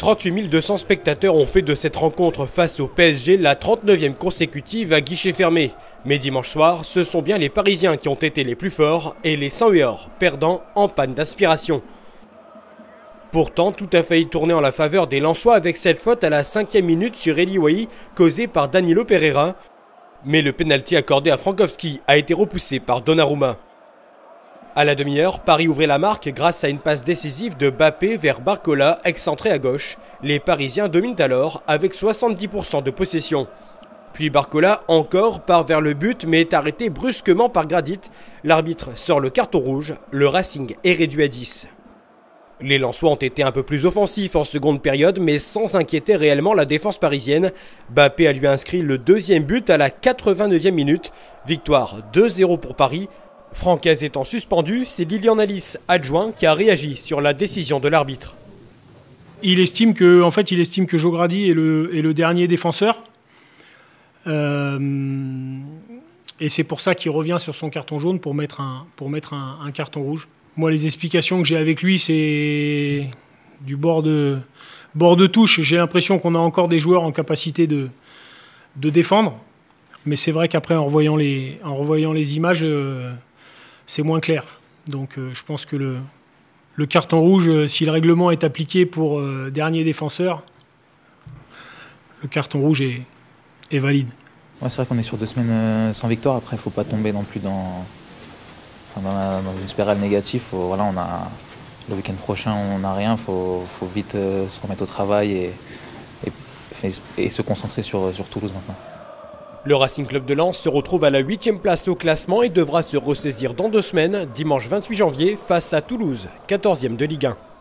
38 200 spectateurs ont fait de cette rencontre face au PSG la 39e consécutive à guichet fermé. Mais dimanche soir, ce sont bien les Parisiens qui ont été les plus forts et les 108 perdants en panne d'inspiration. Pourtant, tout a failli tourner en la faveur des Lensois avec cette faute à la 5e minute sur Eli Wahi causée par Danilo Pereira. Mais le pénalty accordé à Frankowski a été repoussé par Donnarumma. À la demi-heure, Paris ouvrait la marque grâce à une passe décisive de Mbappé vers Barcola, excentré à gauche. Les Parisiens dominent alors avec 70% de possession. Puis Barcola encore part vers le but mais est arrêté brusquement par Gradit. L'arbitre sort le carton rouge, le Racing est réduit à 10. Les Lensois ont été un peu plus offensifs en seconde période mais sans inquiéter réellement la défense parisienne. Mbappé a lui inscrit le deuxième but à la 89e minute. Victoire 2-0 pour Paris. Francaise étant suspendu, c'est Lilian Alice, adjoint, qui a réagi sur la décision de l'arbitre. Il estime que Jogradi est le dernier défenseur. Et c'est pour ça qu'il revient sur son carton jaune pour mettre un carton rouge. Moi, les explications que j'ai avec lui, c'est du bord de touche. J'ai l'impression qu'on a encore des joueurs en capacité de défendre. Mais c'est vrai qu'après, en revoyant les images, c'est moins clair. Donc je pense que le carton rouge, si le règlement est appliqué pour dernier défenseur, le carton rouge est valide. Ouais, c'est vrai qu'on est sur 2 semaines sans victoire. Après, il ne faut pas tomber non plus dans une spirale négative. Voilà, on a, le week-end prochain, on n'a rien. Il faut vite se remettre au travail et se concentrer sur Toulouse maintenant. Le Racing Club de Lens se retrouve à la 8e place au classement et devra se ressaisir dans 2 semaines, dimanche 28 janvier, face à Toulouse, 14e de Ligue 1.